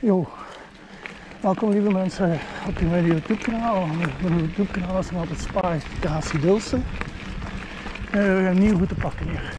Yo, welkom lieve mensen op mijn YouTube kanaal. Mijn YouTube kanaal is nog altijd September Deel. We gaan een nieuwe route pakken hier.